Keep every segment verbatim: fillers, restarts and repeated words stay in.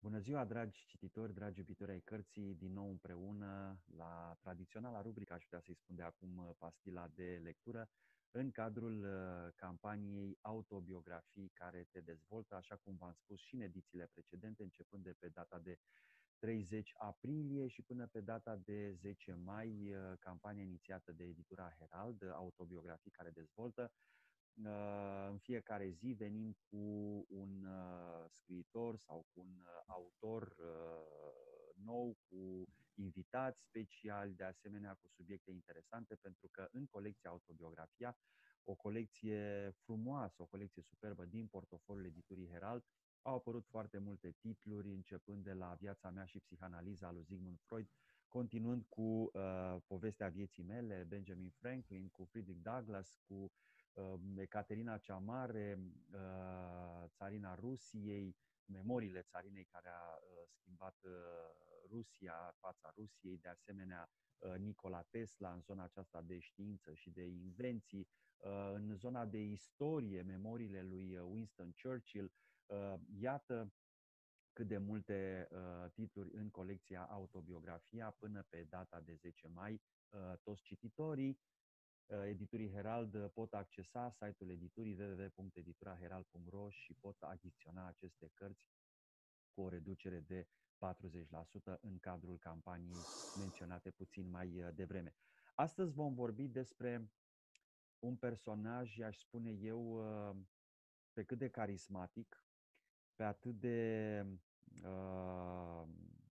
Bună ziua, dragi cititori, dragi iubitori ai cărții, din nou împreună la tradiționala rubrică, aș putea să-i spun de acum, pastila de lectură, în cadrul uh, campaniei Autobiografii care te dezvoltă, așa cum v-am spus și în edițiile precedente, începând de pe data de treizeci aprilie și până pe data de zece mai, uh, campania inițiată de editura Herald, Autobiografii care dezvoltă. În fiecare zi venim cu un uh, scriitor sau cu un uh, autor uh, nou, cu invitați speciali, de asemenea cu subiecte interesante, pentru că în colecția Autobiografia, o colecție frumoasă, o colecție superbă din portofoliul editurii Herald, au apărut foarte multe titluri, începând de la Viața mea și psihanaliza lui Sigmund Freud, continuând cu uh, povestea vieții mele, Benjamin Franklin, cu Frederick Douglass, cu Ecaterina cea Mare, țarina Rusiei, memoriile țarinei care a schimbat Rusia, fața Rusiei, de asemenea Nikola Tesla în zona aceasta de știință și de invenții, în zona de istorie, memoriile lui Winston Churchill. Iată cât de multe titluri în colecția Autobiografia până pe data de zece mai. Toți cititorii editurii Herald pot accesa site-ul editurii w w w punct edituraherald punct ro și pot achiziționa aceste cărți cu o reducere de patruzeci la sută în cadrul campaniei menționate puțin mai devreme. Astăzi vom vorbi despre un personaj, aș spune eu, pe cât de carismatic, pe atât de uh,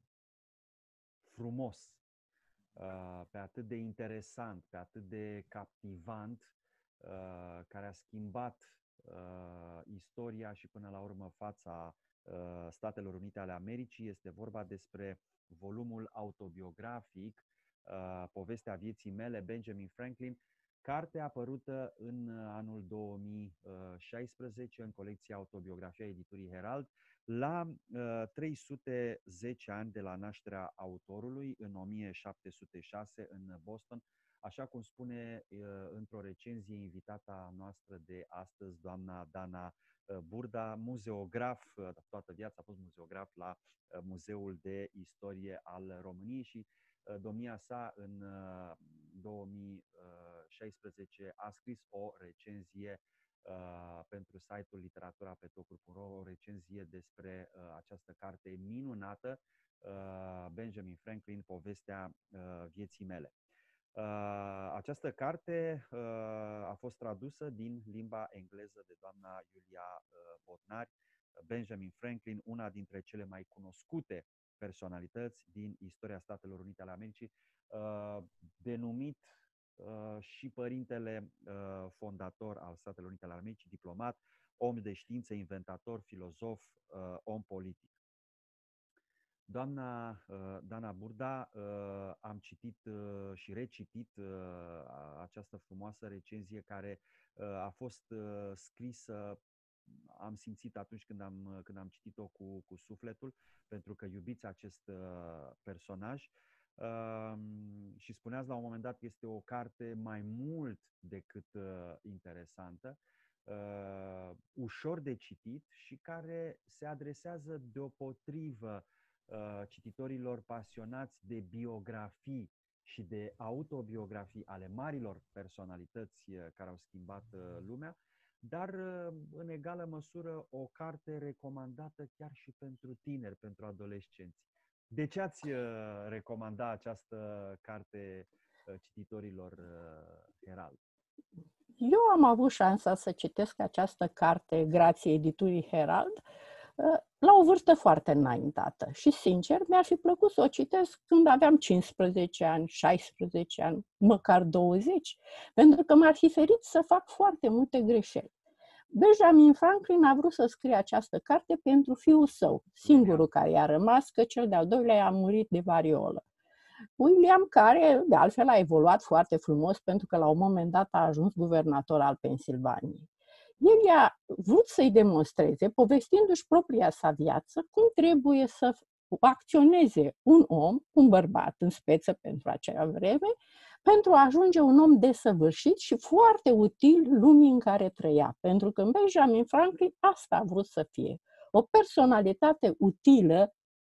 frumos, pe atât de interesant, pe atât de captivant, care a schimbat istoria și până la urmă fața Statelor Unite ale Americii. Este vorba despre volumul autobiografic, Povestea vieții mele, Benjamin Franklin, carte apărută în anul două mii șaisprezece în colecția Autobiografia editurii Herald, la uh, trei sute zece ani de la nașterea autorului, în o mie șapte sute șase, în Boston, așa cum spune uh, într-o recenzie invitata noastră de astăzi, doamna Dana uh, Burda, muzeograf, uh, toată viața a fost muzeograf la uh, Muzeul de Istorie al României și uh, domnia sa în uh, două mii șaisprezece a scris o recenzie Uh, pentru site-ul literatura pe tocuri punct ro, o recenzie despre uh, această carte minunată, uh, Benjamin Franklin, Povestea uh, vieții mele. Uh, această carte uh, a fost tradusă din limba engleză de doamna Iulia uh, Botnari. Benjamin Franklin, una dintre cele mai cunoscute personalități din istoria Statelor Unite ale Americii, uh, denumit Uh, și părintele uh, fondator al Statelor Unite ale Americii, diplomat, om de știință, inventator, filozof, uh, om politic. Doamna uh, Dana Burda, uh, am citit uh, și recitit uh, această frumoasă recenzie care uh, a fost uh, scrisă, am simțit atunci când am, când am citit-o cu, cu sufletul, pentru că iubiți acest uh, personaj. Uh, și spuneați la un moment dat că este o carte mai mult decât uh, interesantă, uh, ușor de citit și care se adresează deopotrivă uh, cititorilor pasionați de biografii și de autobiografii ale marilor personalități uh, care au schimbat uh, lumea, dar uh, în egală măsură o carte recomandată chiar și pentru tineri, pentru adolescenți. De ce ați recomanda această carte cititorilor Herald? Eu am avut șansa să citesc această carte grație editurii Herald la o vârstă foarte înaintată și, sincer, mi-ar fi plăcut să o citesc când aveam cincisprezece ani, șaisprezece ani, măcar douăzeci, pentru că m-ar fi ferit să fac foarte multe greșeli. Benjamin Franklin a vrut să scrie această carte pentru fiul său, singurul care i-a rămas, că cel de-al doilea a murit de variolă. William, care de altfel a evoluat foarte frumos pentru că la un moment dat a ajuns guvernator al Pennsylvaniei. El a vrut să-i demonstreze, povestindu-și propria sa viață, cum trebuie să acționeze un om, un bărbat în speță pentru acea vreme, pentru a ajunge un om desăvârșit și foarte util lumii în care trăia. Pentru că Benjamin Franklin asta a vrut să fie. O personalitate utilă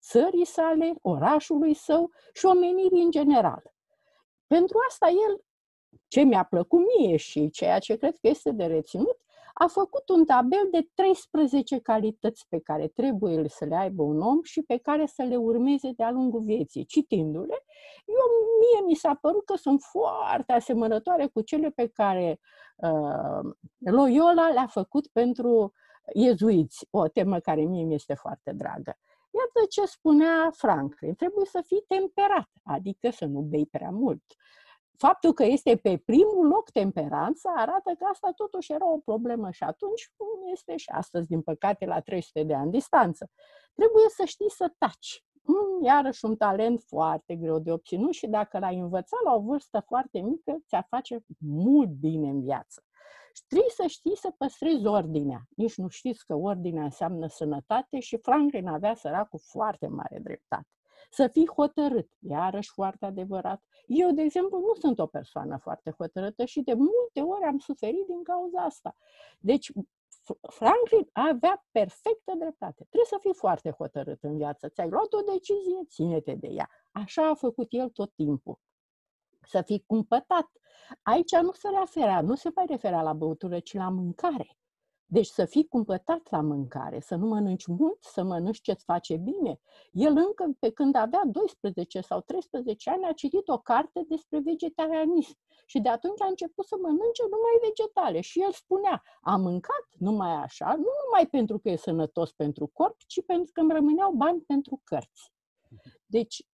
țării sale, orașului său și omenirii în general. Pentru asta el, ce mi-a plăcut mie și ceea ce cred că este de reținut, a făcut un tabel de treisprezece calități pe care trebuie să le aibă un om și pe care să le urmeze de-a lungul vieții. Citindu-le, eu, mie mi s-a părut că sunt foarte asemănătoare cu cele pe care uh, Loyola le-a făcut pentru iezuiți, o temă care mie mi este foarte dragă. Iată ce spunea Franklin: trebuie să fii temperat, adică să nu bei prea mult. Faptul că este pe primul loc temperanța arată că asta totuși era o problemă și atunci, cum este și astăzi, din păcate, la trei sute de ani distanță. Trebuie să știi să taci. Iarăși un talent foarte greu de obținut și dacă l-ai învățat la o vârstă foarte mică, ți-ar face mult bine în viață. Și trebuie să știi să păstrezi ordinea. Nici nu știți că ordinea înseamnă sănătate și Franklin avea, săracul, foarte mare dreptate. Să fii hotărât, iarăși foarte adevărat. Eu, de exemplu, nu sunt o persoană foarte hotărâtă și de multe ori am suferit din cauza asta. Deci, Franklin avea perfectă dreptate. Trebuie să fii foarte hotărât în viață. Ți-ai luat o decizie, ține-te de ea. Așa a făcut el tot timpul. Să fii cumpătat. Aici nu se referea, nu se mai referea la băutură, ci la mâncare. Deci să fii cumpătat la mâncare, să nu mănânci mult, să mănânci ce-ți face bine. El încă pe când avea doisprezece sau treisprezece ani a citit o carte despre vegetarianism și de atunci a început să mănânce numai vegetale. Și el spunea: am mâncat numai așa, nu numai pentru că e sănătos pentru corp, ci pentru că îmi rămâneau bani pentru cărți. Deci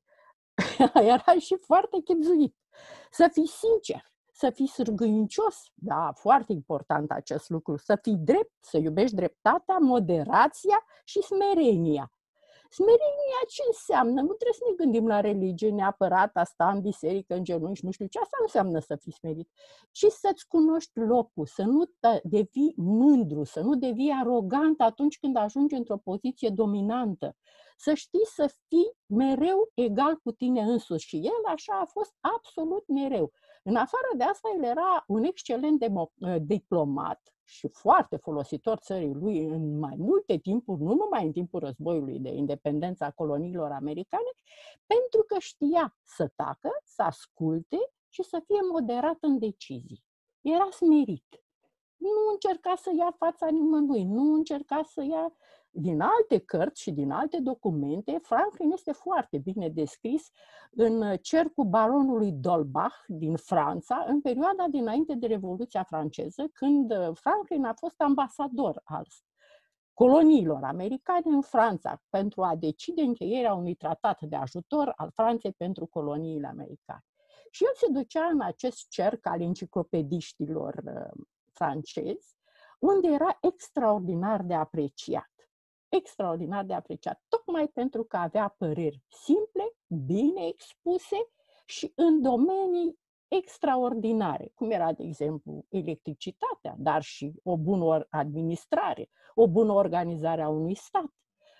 era și foarte chibzuit. Să fii sincer, să fii sârgâincios, da, foarte important acest lucru, să fii drept, să iubești dreptatea, moderația și smerenia. Smerenia ce înseamnă? Nu trebuie să ne gândim la religie neapărat, a sta în biserică, în genunchi, nu știu ce, asta nu înseamnă să fii smerit, ci să-ți cunoști locul, să nu devii mândru, să nu devii arogant atunci când ajungi într-o poziție dominantă. Să știi să fii mereu egal cu tine însuși și el așa a fost absolut mereu. În afară de asta, el era un excelent diplomat și foarte folositor țării lui în mai multe timpuri, nu numai în timpul războiului de independență a coloniilor americane, pentru că știa să tacă, să asculte și să fie moderat în decizii. Era smerit. Nu încerca să ia fața nimănui, nu încerca să ia... Din alte cărți și din alte documente, Franklin este foarte bine descris în cercul baronului d'Holbach din Franța, în perioada dinainte de Revoluția franceză, când Franklin a fost ambasador al coloniilor americane în Franța pentru a decide încheierea unui tratat de ajutor al Franței pentru coloniile americane. Și el se ducea în acest cerc al enciclopediștilor francezi, unde era extraordinar de apreciat. Extraordinar de apreciat, tocmai pentru că avea păreri simple, bine expuse și în domenii extraordinare, cum era, de exemplu, electricitatea, dar și o bună administrare, o bună organizare a unui stat,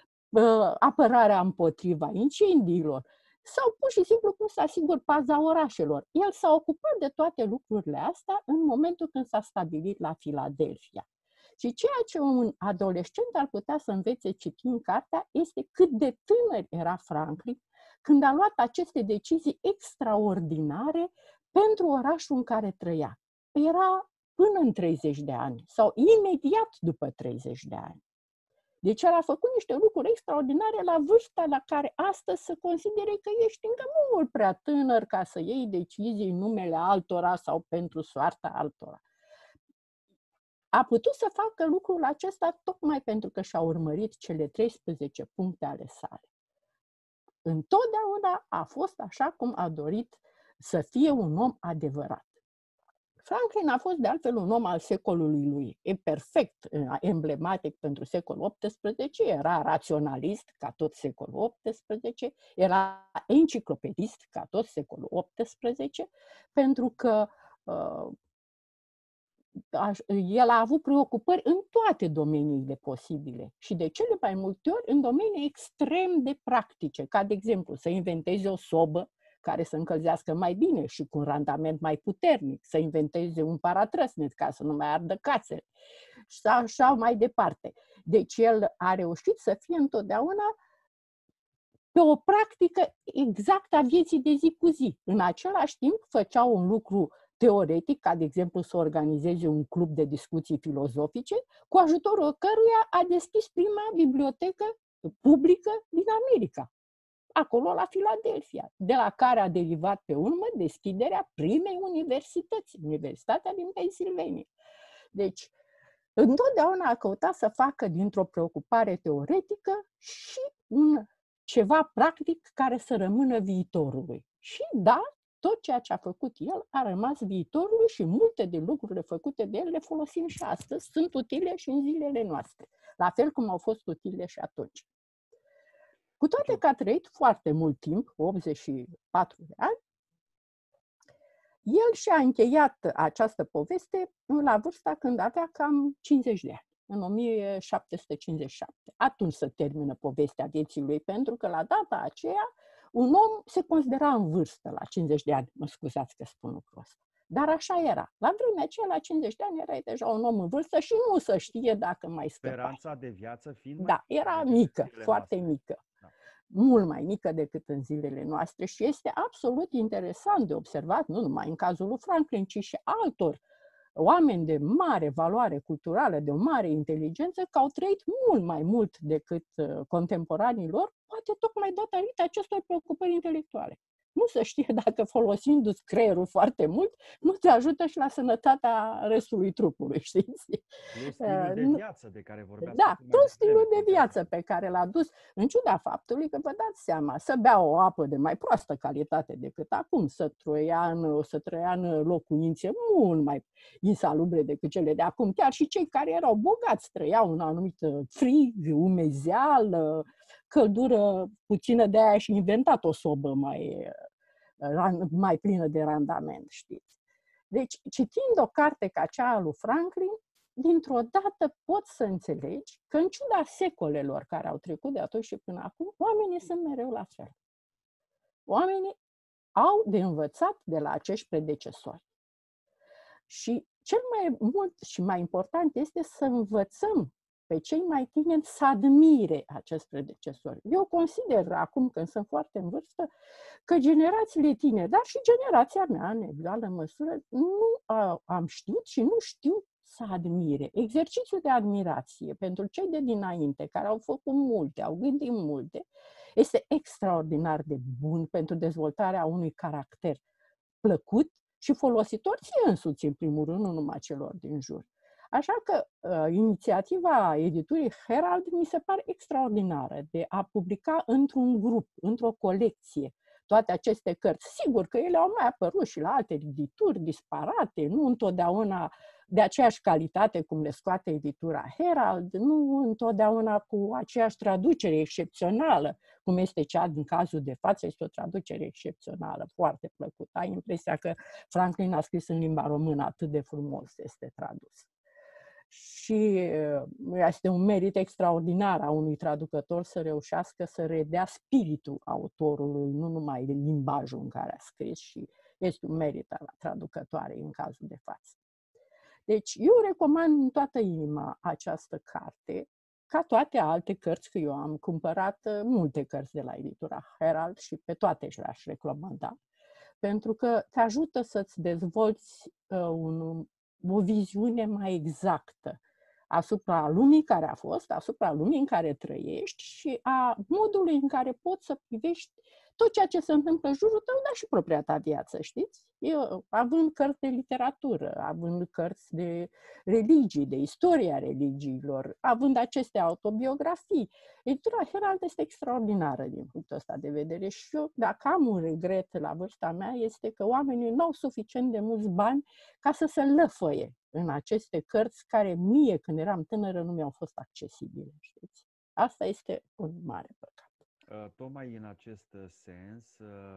apărarea împotriva incendiilor sau pur și simplu cum să asigur paza orașelor. El s-a ocupat de toate lucrurile astea în momentul când s-a stabilit la Filadelfia. Și ceea ce un adolescent ar putea să învețe citind cartea este cât de tânăr era Franklin când a luat aceste decizii extraordinare pentru orașul în care trăia. Era până în treizeci de ani sau imediat după treizeci de ani. Deci el a făcut niște lucruri extraordinare la vârsta la care astăzi se considere că ești încă mult prea tânăr ca să iei decizii în numele altora sau pentru soarta altora. A putut să facă lucrul acesta tocmai pentru că și-a urmărit cele treisprezece puncte ale sale. Întotdeauna a fost așa cum a dorit să fie un om adevărat. Franklin a fost de altfel un om al secolului lui. E perfect emblematic pentru secolul optsprezece, era raționalist ca tot secolul optsprezece, era enciclopedist ca tot secolul optsprezece, pentru că uh, el a avut preocupări în toate domeniile posibile și de cele mai multe ori în domenii extrem de practice, ca de exemplu să inventeze o sobă care să încălzească mai bine și cu un randament mai puternic, să inventeze un paratrăsnet ca să nu mai ardă casele și așa mai departe. Deci el a reușit să fie întotdeauna pe o practică exactă a vieții de zi cu zi. În același timp făceau un lucru teoretic, ca de exemplu să organizeze un club de discuții filozofice, cu ajutorul căruia a deschis prima bibliotecă publică din America, acolo la Filadelfia, de la care a derivat pe urmă deschiderea primei universități, Universitatea din Pennsylvania. Deci, întotdeauna a căutat să facă dintr-o preocupare teoretică și un ceva practic care să rămână viitorului. Și da, tot ceea ce a făcut el a rămas viitorului și multe de lucrurile făcute de el le folosim și astăzi, sunt utile și în zilele noastre, la fel cum au fost utile și atunci. Cu toate că a trăit foarte mult timp, optzeci și patru de ani, el și-a încheiat această poveste la vârsta când avea cam cincizeci de ani, în o mie șapte sute cincizeci și șapte. Atunci se termină povestea vieții lui, pentru că la data aceea un om se considera în vârstă la cincizeci de ani, mă scuzați că spun lucrul ăsta. Dar așa era. La vremea aceea, la cincizeci de ani, erai deja un om în vârstă și nu se știe dacă mai scăpai. Speranța de viață fiind Da, mai era mică, foarte noastre. mică. Da. Mult mai mică decât în zilele noastre și este absolut interesant de observat, nu numai în cazul lui Franklin, ci și altor oameni de mare valoare culturală, de o mare inteligență, că au trăit mult mai mult decât contemporanii lor, poate tocmai datorită acestor preocupări intelectuale. Nu se știe dacă folosindu-ți creierul foarte mult, nu te ajută și la sănătatea restului trupului, știți? Plus stilul de viață de care vorbeați. Da, tot stilul de viață pe care l-a dus, în ciuda faptului că vă dați seama, să bea o apă de mai proastă calitate decât acum, să trăia în, să trăia în locuințe mult mai insalubre decât cele de acum. Chiar și cei care erau bogați trăiau în anumit frig, umezeală, căldură puțină, de aia și inventat o sobă mai, mai plină de randament, știți. Deci, citind o carte ca cea a lui Franklin, dintr-o dată poți să înțelegi că, în ciuda secolelor care au trecut de atunci și până acum, oamenii sunt mereu la fel. Oamenii au de învățat de la acești predecesori. Și cel mai mult și mai important este să învățăm pe cei mai tineri să admire acest predecesor. Eu consider, acum când sunt foarte în vârstă, că generațiile tinere, dar și generația mea, în egală măsură, nu am știut și nu știu să admire. Exercițiul de admirație pentru cei de dinainte, care au făcut multe, au gândit multe, este extraordinar de bun pentru dezvoltarea unui caracter plăcut și folositor ție însuți, în primul rând, nu numai celor din jur. Așa că uh, inițiativa editurii Herald mi se pare extraordinară de a publica într-un grup, într-o colecție, toate aceste cărți. Sigur că ele au mai apărut și la alte edituri disparate, nu întotdeauna de aceeași calitate cum le scoate editura Herald, nu întotdeauna cu aceeași traducere excepțională, cum este cea din cazul de față, este o traducere excepțională, foarte plăcută. Ai impresia că Franklin a scris în limba română, atât de frumos este tradus. Și este un merit extraordinar a unui traducător să reușească să redea spiritul autorului, nu numai limbajul în care a scris, și este un merit al traducătoarei în cazul de față. Deci eu recomand în toată inima această carte, ca toate alte cărți, că eu am cumpărat multe cărți de la editura Herald și pe toate și le-aș recomanda, pentru că te ajută să-ți dezvolți un o viziune mai exactă asupra lumii care a fost, asupra lumii în care trăiești și a modului în care poți să privești tot ceea ce se întâmplă în jurul tău, dar și propria ta viață, știți? Eu, având cărți de literatură, având cărți de religii, de istoria religiilor, având aceste autobiografii, editura Herald este extraordinară din punctul ăsta de vedere și eu, dacă am un regret la vârsta mea, este că oamenii nu au suficient de mulți bani ca să se lăfăie în aceste cărți care mie, când eram tânără, nu mi-au fost accesibile, știți? Asta este un mare păcat. Tocmai în acest sens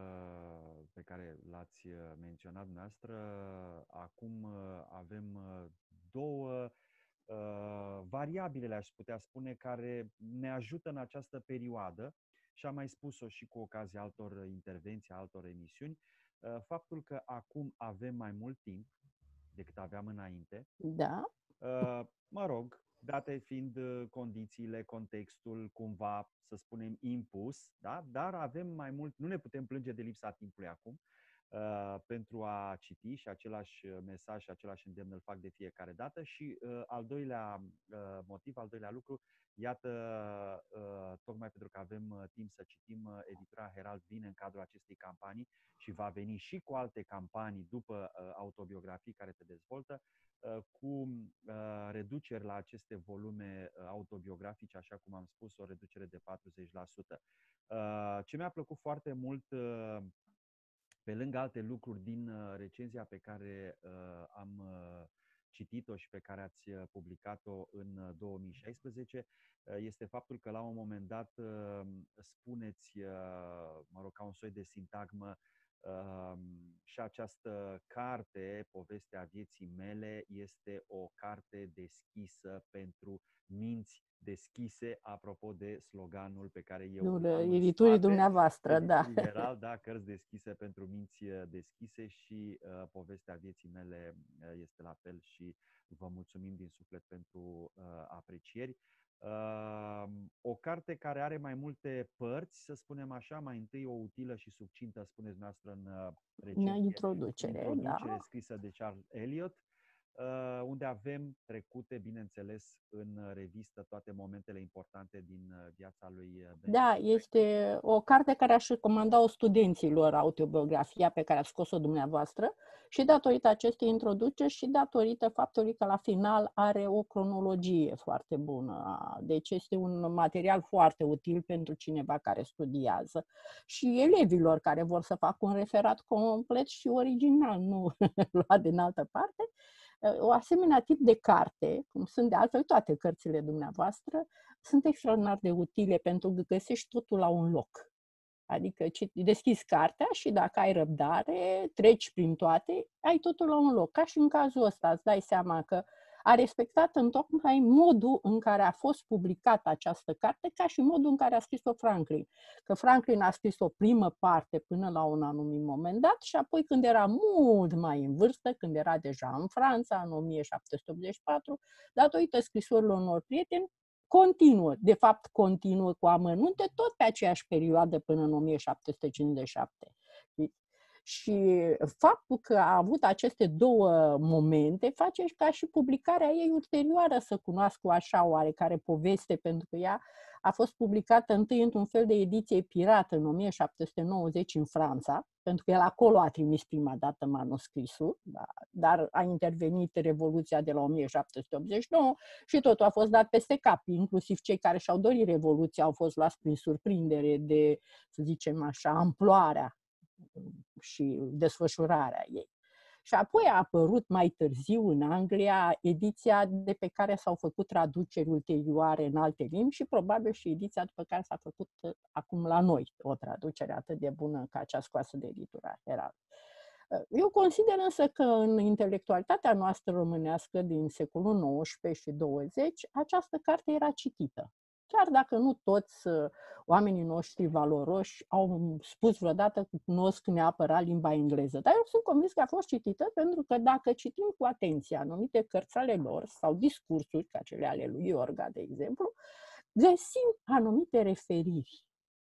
pe care l-ați menționat dumneavoastră, acum avem două variabile, le-aș putea spune, care ne ajută în această perioadă și am mai spus-o și cu ocazia altor intervenții, altor emisiuni, faptul că acum avem mai mult timp decât aveam înainte. Da. Mă rog, date fiind condițiile, contextul, cumva, să spunem, impus, da? Dar avem mai mult, nu ne putem plânge de lipsa timpului acum uh, pentru a citi și același mesaj și același îndemn îl fac de fiecare dată. Și uh, al doilea uh, motiv, al doilea lucru, iată, uh, tocmai pentru că avem uh, timp să citim, uh, editura Herald vine în cadrul acestei campanii și va veni și cu alte campanii după uh, autobiografii care se dezvoltă, cu uh, reduceri la aceste volume uh, autobiografice, așa cum am spus, o reducere de patruzeci la sută. Uh, ce mi-a plăcut foarte mult, uh, pe lângă alte lucruri din uh, recenzia pe care uh, am uh, citit-o și pe care ați publicat-o în două mii șaisprezece, uh, este faptul că la un moment dat uh, spuneți, uh, mă rog, ca un soi de sintagmă, Uh, și această carte, Povestea vieții mele, este o carte deschisă pentru minți deschise, apropo de sloganul pe care eu îl am în editurii spate, dumneavoastră, da. Herald, da, cărți deschise pentru minți deschise și uh, Povestea vieții mele uh, este la fel și vă mulțumim din suflet pentru uh, aprecieri. Uh, o carte care are mai multe părți, să spunem așa, mai întâi o utilă și succintă, spuneți noastră în uh, recenzie, introducere, introducere da. scrisă de Charles Eliot, uh, unde avem trecute, bineînțeles, în revistă toate momentele importante din uh, viața lui Benjamin. Da, este o carte care aș recomanda-o studenților, autobiografia pe care ați scos-o dumneavoastră, și datorită acestei introduceri și datorită faptului că la final are o cronologie foarte bună. Deci este un material foarte util pentru cineva care studiază și elevilor care vor să facă un referat complet și original, nu luat din altă parte. O asemenea tip de carte, cum sunt de altfel toate cărțile dumneavoastră, sunt extraordinar de utile pentru că găsești totul la un loc. Adică deschizi cartea și dacă ai răbdare, treci prin toate, ai totul la un loc. Ca și în cazul ăsta, îți dai seama că a respectat întocmai modul în care a fost publicată această carte, ca și modul în care a scris-o Franklin. Că Franklin a scris o primă parte până la un anumit moment dat și apoi, când era mult mai în vârstă, când era deja în Franța, în o mie șapte sute optzeci și patru, datorită scrisorilor unor prieteni, continuă, de fapt continuă cu amănunte, tot pe aceeași perioadă până în o mie șapte sute cincizeci și șapte. Și faptul că a avut aceste două momente face ca și publicarea ei ulterioară să cunoască așa oarecare poveste, pentru că ea a fost publicată întâi într-un fel de ediție pirată în o mie șapte sute nouăzeci în Franța, pentru că el acolo a trimis prima dată manuscrisul, da, dar a intervenit Revoluția de la o mie șapte sute optzeci și nouă și totul a fost dat peste cap, inclusiv cei care și-au dorit Revoluția au fost luați prin surprindere de, să zicem așa, amploarea și desfășurarea ei. Și apoi a apărut mai târziu în Anglia ediția de pe care s-au făcut traduceri ulterioare în alte limbi și probabil și ediția după care s-a făcut acum la noi o traducere atât de bună ca cea scoasă de editura Herald. Eu consider însă că în intelectualitatea noastră românească din secolul nouăsprezece și douăzeci, această carte era citită. Chiar dacă nu toți oamenii noștri valoroși au spus vreodată că cunosc neapărat limba engleză, dar eu sunt convins că a fost citită pentru că dacă citim cu atenție anumite cărți ale lor sau discursuri, ca cele ale lui Iorga, de exemplu, găsim anumite referiri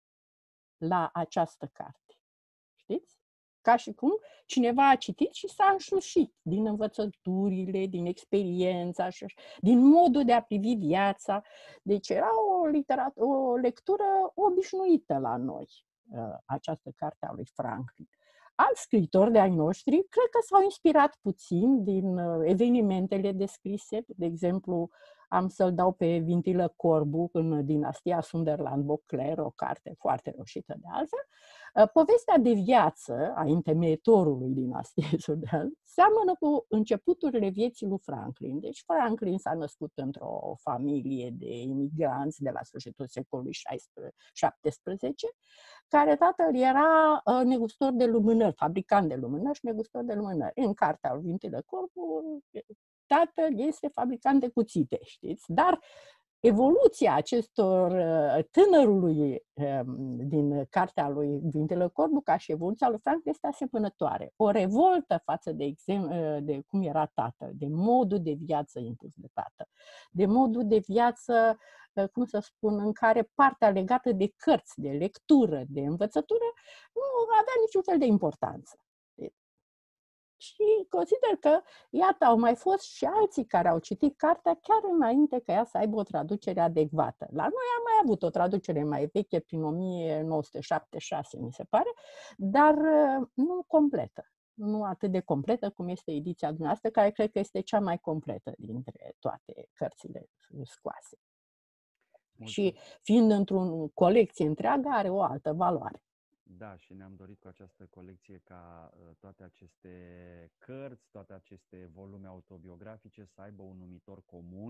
la această carte. Știți? Ca și cum cineva a citit și s-a înșușit din învățăturile, din experiența, din modul de a privi viața. Deci era o, literat- o lectură obișnuită la noi, această carte a lui Franklin. Alți scriitori de ai noștri cred că s-au inspirat puțin din evenimentele descrise. De exemplu, am să-l dau pe Vintilă Corbu în Dinastia Sunderland-Beauclerc, o carte foarte reușită de altfel. Povestea de viață a întemeietorului Dinastiei Sunderland seamănă cu începuturile vieții lui Franklin. Deci Franklin s-a născut într-o familie de imigranți de la sfârșitul secolului șaptesprezece, care tatăl era negustor de lumânări, fabricant de lumânări și negustor de lumânări. În cartea lui Vintilă Corbu, tatăl este fabricant de cuțite, știți? Dar evoluția acestor tânărului din cartea lui Vintele Corbuca și evoluția lui Frank este asemănătoare. O revoltă față de, exemplu, de cum era tatăl, de modul de viață impus de tată, de modul de viață, cum să spun, în care partea legată de cărți, de lectură, de învățătură, nu avea niciun fel de importanță. Și consider că, iată, au mai fost și alții care au citit cartea chiar înainte ca ea să aibă o traducere adecvată. La noi am mai avut o traducere mai veche, prin o mie nouă sute șaptezeci și șase, mi se pare, dar nu completă. Nu atât de completă cum este ediția dumneavoastră, care cred că este cea mai completă dintre toate cărțile scoase. Mulțumesc. Și fiind într-o colecție întreagă, are o altă valoare. Da, și ne-am dorit cu această colecție ca uh, toate aceste cărți, toate aceste volume autobiografice să aibă un numitor comun,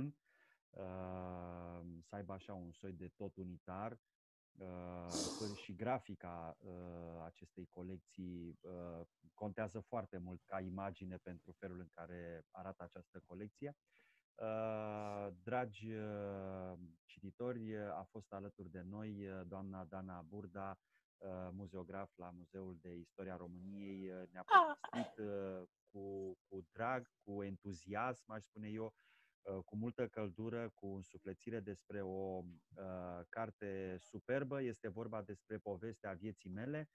uh, să aibă așa un soi de tot unitar. Uh, și grafica uh, acestei colecții uh, contează foarte mult ca imagine pentru felul în care arată această colecție. Uh, dragi uh, cititori, a fost alături de noi uh, doamna Dana Burda, uh, muzeograf la Muzeul de Istoria României. Uh, ne-a povestit uh, cu, cu drag, cu entuziasm, aș spune eu, uh, cu multă căldură, cu însuflețire despre o uh, carte superbă. Este vorba despre povestea vieții mele,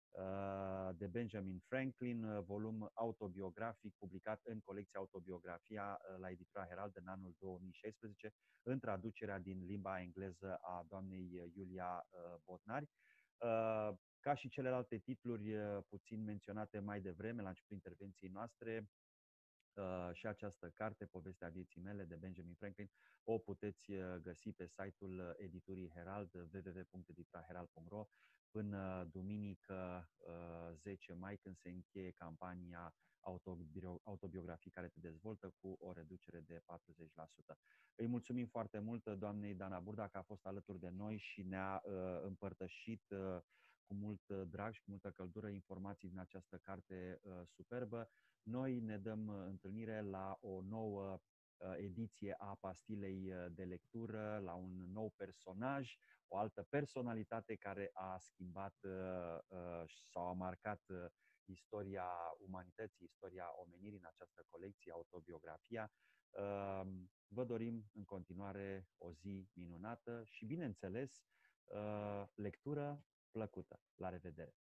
de Benjamin Franklin, volum autobiografic publicat în colecția Autobiografia la editura Herald în anul două mii șaisprezece, în traducerea din limba engleză a doamnei Iulia Botnari. Ca și celelalte titluri puțin menționate mai devreme, la începutul intervenției noastre, și această carte, Povestea vieții mele, de Benjamin Franklin, o puteți găsi pe site-ul editurii Herald, w w w punct editura herald punct ro, până duminică zece mai, când se încheie campania autobiografii care te dezvoltă, cu o reducere de patruzeci la sută. Îi mulțumim foarte mult doamnei Dana Burda că a fost alături de noi și ne-a uh, împărtășit uh, cu mult drag și cu multă căldură informații din această carte uh, superbă. Noi ne dăm întâlnire la o nouă ediție a Pastilei de lectură, la un nou personaj, o altă personalitate care a schimbat sau a marcat istoria umanității, istoria omenirii în această colecție, Autobiografia. Vă dorim în continuare o zi minunată și, bineînțeles, lectură plăcută. La revedere!